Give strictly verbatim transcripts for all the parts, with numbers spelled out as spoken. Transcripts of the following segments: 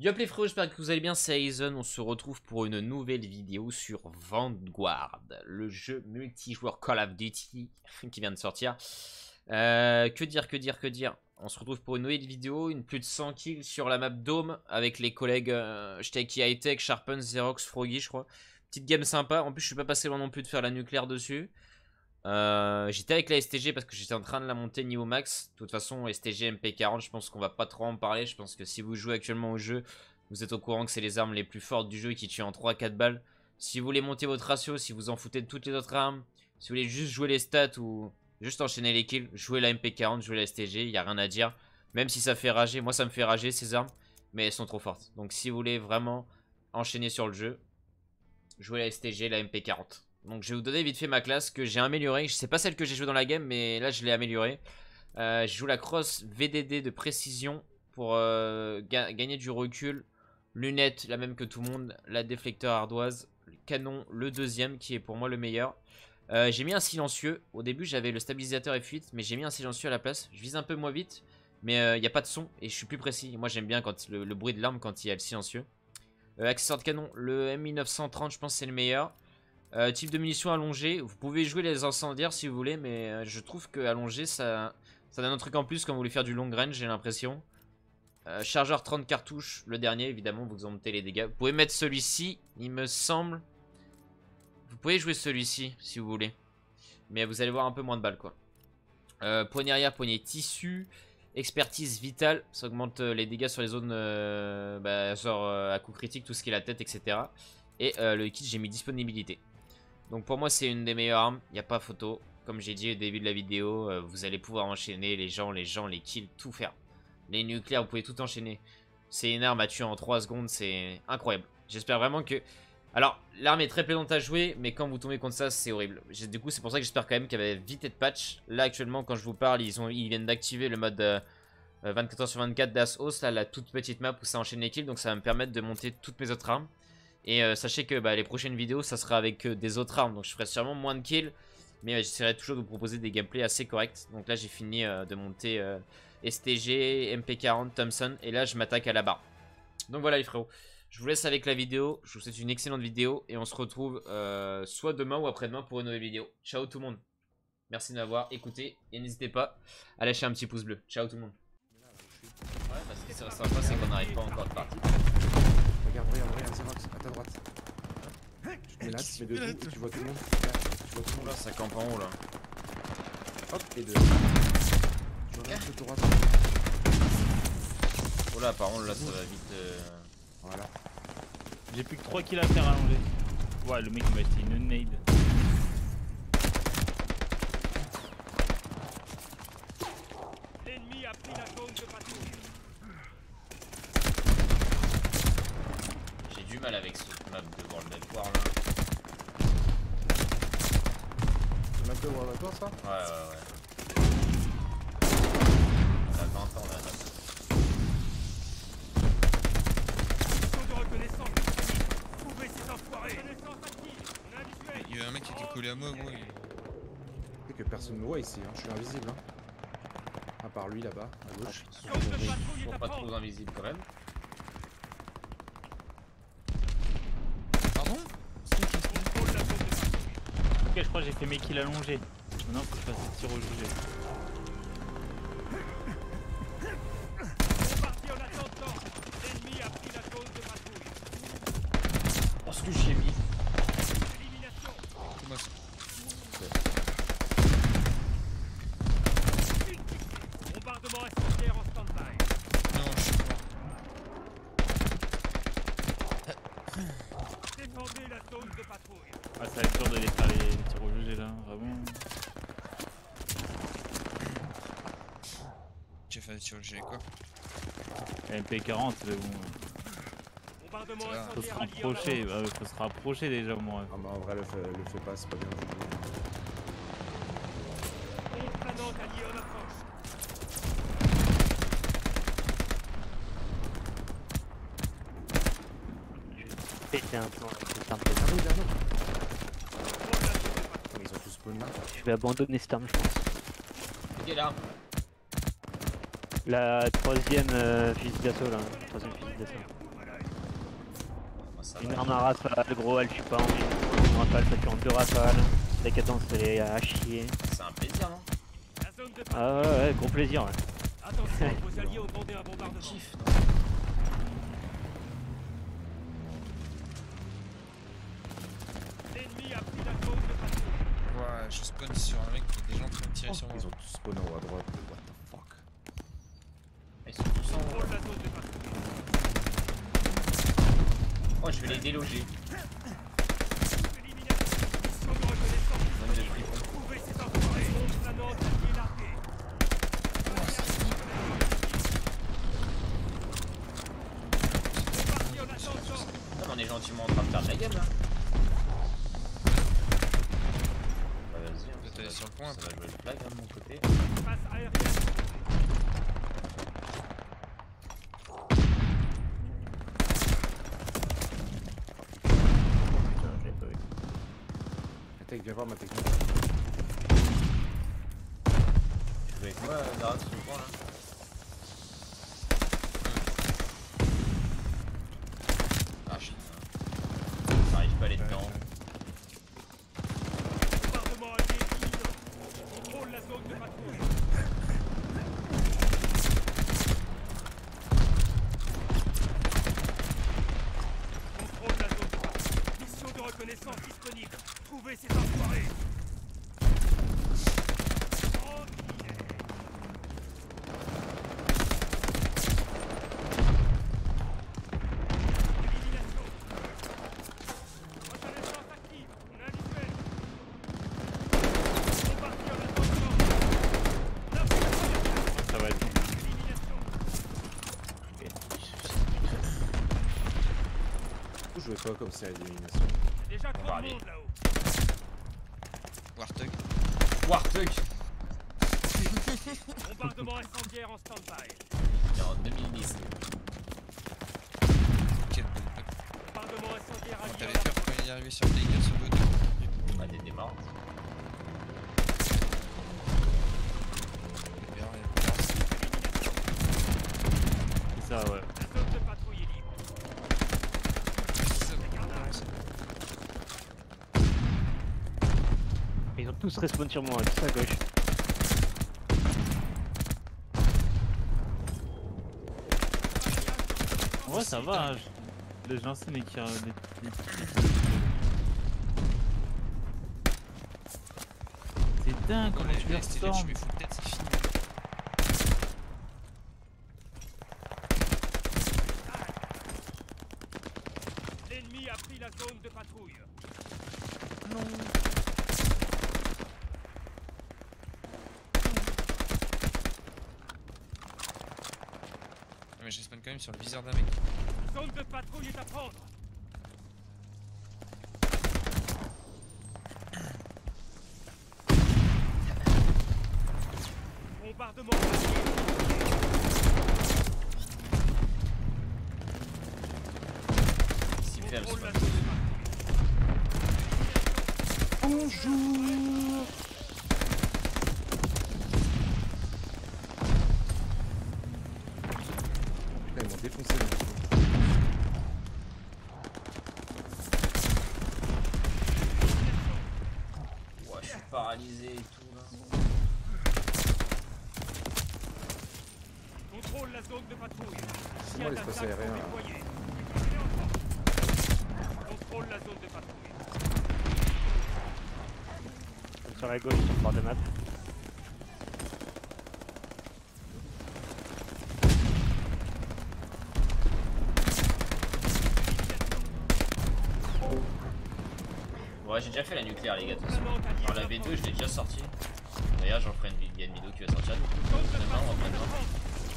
Yo les frérots, j'espère que vous allez bien, c'est Aizen, on se retrouve pour une nouvelle vidéo sur Vanguard, le jeu multijoueur Call of Duty qui vient de sortir. Euh, que dire, que dire, que dire, on se retrouve pour une nouvelle vidéo, une plus de cent kills sur la map Dome avec les collègues euh, Shteki Hightech, Sharpen, Xerox, Froggy je crois. Petite game sympa, en plus je suis pas passé loin non plus de faire la nucléaire dessus. Euh, j'étais avec la S T G parce que j'étais en train de la monter niveau max. De toute façon S T G M P quarante, je pense qu'on va pas trop en parler. Je pense que si vous jouez actuellement au jeu, vous êtes au courant que c'est les armes les plus fortes du jeu qui tuent en trois à quatre balles. Si vous voulez monter votre ratio, si vous en foutez de toutes les autres armes, si vous voulez juste jouer les stats ou juste enchaîner les kills, jouez la M P quarante, jouez la S T G, il n'y a rien à dire. Même si ça fait rager, moi ça me fait rager ces armes, mais elles sont trop fortes. Donc si vous voulez vraiment enchaîner sur le jeu, jouez la S T G, la M P quarante. Donc je vais vous donner vite fait ma classe que j'ai améliorée. Je sais pas celle que j'ai joué dans la game, mais là je l'ai améliorée. Euh, je joue la cross V D D de précision pour euh, ga gagner du recul. Lunettes, la même que tout le monde. La déflecteur ardoise. Le canon, le deuxième qui est pour moi le meilleur. Euh, j'ai mis un silencieux. Au début j'avais le stabilisateur et fuite, mais j'ai mis un silencieux à la place. Je vise un peu moins vite, mais il euh, n'y a pas de son et je suis plus précis. Moi j'aime bien quand le, le bruit de l'arme quand il y a le silencieux. Euh, accessoire de canon, le M mille neuf cent trente, je pense que c'est le meilleur. Euh, type de munitions allongé, vous pouvez jouer les incendiaires si vous voulez, mais euh, je trouve que allongé ça, ça donne un truc en plus quand vous voulez faire du long range, j'ai l'impression. Euh, chargeur trente cartouches, le dernier évidemment, vous augmentez les dégâts. Vous pouvez mettre celui-ci, il me semble. Vous pouvez jouer celui-ci si vous voulez, mais vous allez voir un peu moins de balles quoi. Euh, poignée arrière, poignée tissu, expertise vitale, ça augmente les dégâts sur les zones euh, bah, genre euh, à coup critique, tout ce qui est la tête, et cetera. Et euh, le kit j'ai mis disponibilité. Donc pour moi c'est une des meilleures armes, il n'y a pas photo. Comme j'ai dit au début de la vidéo, euh, vous allez pouvoir enchaîner les gens, les gens, les kills, tout faire. Les nucléaires, vous pouvez tout enchaîner. C'est une arme à tuer en trois secondes, c'est incroyable. J'espère vraiment que... Alors, l'arme est très plaisante à jouer, mais quand vous tombez contre ça, c'est horrible. Du coup, c'est pour ça que j'espère quand même qu'elle va vite être patch. Là, actuellement, quand je vous parle, ils, ont, ils viennent d'activer le mode euh, vingt-quatre heures sur vingt-quatre d'As Host, là, la toute petite map où ça enchaîne les kills. Donc ça va me permettre de monter toutes mes autres armes. Et euh, sachez que bah, les prochaines vidéos ça sera avec euh, des autres armes. Donc je ferai sûrement moins de kills, mais euh, j'essaierai toujours de vous proposer des gameplays assez corrects. Donc là j'ai fini euh, de monter euh, S T G, M P quarante, Thompson. Et là je m'attaque à la barre. Donc voilà les frérots, je vous laisse avec la vidéo. Je vous souhaite une excellente vidéo. Et on se retrouve euh, soit demain ou après-demain pour une nouvelle vidéo. Ciao tout le monde. Merci de m'avoir écouté. Et n'hésitez pas à lâcher un petit pouce bleu. Ciao tout le monde. Ouais parce que c'est sympa c'est qu'on n'arrive pas encore de partie. Regarde, regarde, regarde, Xerox, à ta droite. Tu te mets là, tu te mets debout et tu vois tout le monde. Regarde, tu vois tout le monde Là, ça campe en haut là. Hop, et deux. Tu regardes sur ta droite. Oh là, par contre, là, ça va vite. Euh... Voilà. J'ai plus que trois kills à faire à l'enlever. Ouais, le mec il m'a été une nade. L'ennemi a pris la zone de patrouille. J'ai du mal avec ce map de World of War là. C'est map de World of War ça? Ouais, ouais, ouais. On a vingt ans là. Mission de reconnaissance. Trouvez ces enfoirés. Reconnaissance active. On a un visuel. Il y a un mec qui était collé à moi, moi. C'est que personne me voit ici, hein. Je suis invisible. Hein. À part lui là-bas, à gauche. Zone de patrouille est Toujours à pas trop prendre. invisible quand même. Pardon? Contrôle la zone de patrouille. Ok, je crois que j'ai fait mes kills allongés. Maintenant faut que je fasse des tirs au jugé. Bombardier en attendant. L'ennemi a pris la zone de patrouille. Oh, ce que j'ai mis. Élimination. Comment ça? Bombardement incendiaire en stand-by. Non, je suis mort. Défendez la zone de patrouille. Ah, ça va être dur d'aller faire les, les tirs au jugé là, vraiment. Tu as fait sur le G quoi? M P quarante, mais bon. Bombardement Ça va. Faut se incendiaire allié en rapprocher, avance. bah, faut se rapprocher déjà, moi. Ah bah en vrai le fait, le fait pas, c'est pas bien du tout. Bombe planante alliée en approche. Péter un plan avec cette arme. Ah oui, derrière. Contrôle la zone de patrouille. Mais ils ont tous spawn là. Je vais abandonner cette arme, je pense. Ok là. La troisième euh, fusil d'assaut là, troisième fusil d'assaut. ça Une va. arme à rafale, gros, elle tue pas en une. Une rafale, ça tue en deux rafales. La cadence, elle est à chier. C'est un plaisir, non? La zone de Ah ouais, ouais, gros plaisir, ouais. Attention, vos alliés ont demandé un bombardement. Kiff, non? L'ennemi a pris la zone de patrouille. Ouais, je spawn sur un mec qui est déjà en train de tirer sur moi. Ils ont tous spawn en haut à droite. What the fuck? Ils sont tous en haut. Contrôle la zone de patrouille. Oh, je vais les déloger. Élimination. Mission de reconnaissance. Zone de fripon. Trouvez ces enfoirés. Planante allié largué. C'est parti en attendant. Putain, on est gentiment en train de faire de la game là. Bah vas-y, hein, Peut-être ça aller va- sur le point, ça va jouer le flag hein, de mon côté. Passe aérienne. Putain, je l'ai pas vu. Attaque, viens voir ma technique. Tu joues avec moi, Dara, sur le point là? Ah shit. J'arrive pas à aller dedans. Bombardement allié imminent. Contrôle la zone de patrouille. Contrôle la zone de patrouille. Mission de reconnaissance disponible. Trouvez ces enfoirés. Tranquille. Élimination. Reconnaissance active. On a un visuel. Comparti en attendant. Neuf secondes. Ça va être bon. Élimination. Vous jouez quoi comme série d'élimination? C'est déjà trop de aller. monde là-haut. Warthog. Warthog. Bombardement incendiaire en stand-by. C'est en deux mille dix. Quel bon pote. Bombardement incendiaire allié. T'avais peur quand il est arrivé sur Tiger sur votre dos. Ah, des démarres. Bien, il y a pas de C'est ça, ouais. La zone de patrouille est libre. ça. Ils ont tous respawn sur moi, tous à gauche. Ouais, ça va. hein, je- Le lancé mais qui a des des petits. C'est dingue comment tu les restes là, ressors. tu mets full tête, c'est fini. L'ennemi a pris la zone de patrouille. Ah, mais je respawn quand même sur le viseur d'un mec. Zone de patrouille est à prendre. Bombardement Si fait, elle contrôle se la passe. zone de patrouille. Bonjour. Putain, ils m'ont défoncé le micro. Ouais, je suis paralysé et tout là. Contrôle la zone de patrouille. C'est moi l'espace Chien d'attaque aérien, sont là. déployés. Contrôle la zone de patrouille. Sur la gauche, sur le bord de map. Ouais, j'ai déjà fait la nucléaire, les gars. De toute façon. Planante alliée Alors, la à V deux, prendre. je l'ai déjà sorti. D'ailleurs, j'en ferai une vidéo, il y a une vidéo qui va sortir Zone de demain ou patrouille après-demain. à prendre.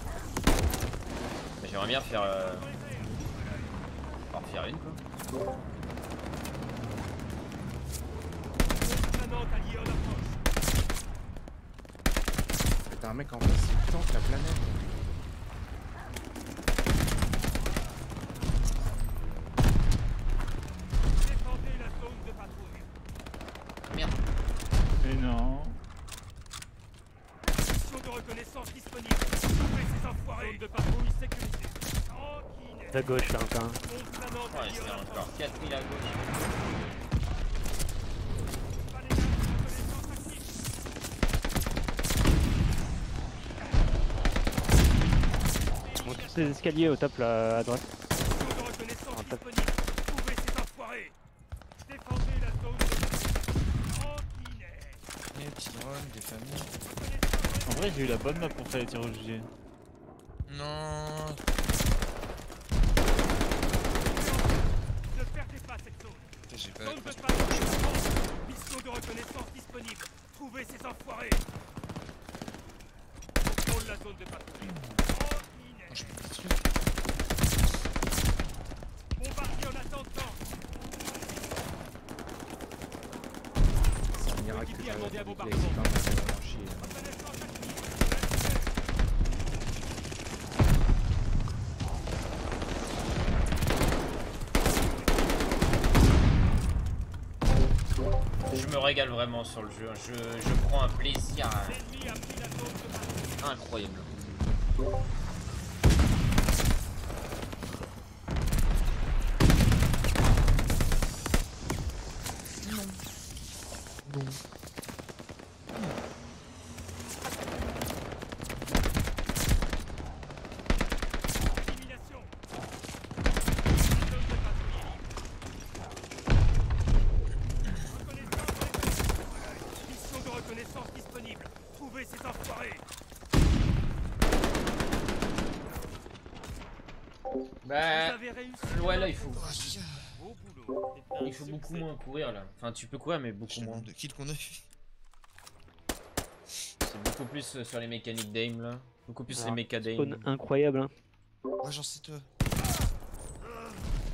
Mais j'aimerais bien faire. Euh... en faire une quoi. Planante alliée en approche. T'as un mec en face, il tank la planète. Défendez la zone de patrouille. Merde. Mais non. Mission de reconnaissance disponible. Trouvez ces enfoirés. Zone de patrouille sécurisée. Tranquille. à gauche là encore. Ouais, c'est encore quatre mille à gauche. Monte tous ces escaliers au top là à droite. De reconnaissance disponible. Trouvez ces enfoirés. Défendez la zone de tranquille. Des petits drones, des familles. En vrai, j'ai eu la bonne map pour faire les tirs au J G. Non. Ne perdez pas cette zone. Putain, j'ai pas Zone de pas trop- patrouille. Mission de reconnaissance disponible. Trouvez ces enfoirés. Contrôle la zone de patrouille. Moi, Tranquille. je fais des trucs. Bombardier en attendant. C'est un miracle que Équipier j'arrive a demandé à à vos faire des partisans. experts, c'est vraiment chier. Reconnaissance active. Je me régale vraiment sur le jeu. Je, je prends un plaisir euh, L'ennemi a pris la zone de patrouille. incroyable. Élimination. Zone de patrouille libre. Reconnaissance. Mission de reconnaissance disponible. Trouvez ces enfoirés. Bah, Vous avez réussi. ouais, là il faut, Oh, je- Beau boulot. il faut beaucoup moins courir là. Enfin, tu peux courir, mais beaucoup je le moins. nombre de kills qu'on a eu. C'est beaucoup plus euh, sur les mécaniques d'aim là. Beaucoup plus les Alors, méca d'aim. Spawn incroyable hein. Ouais, j'en sais toi.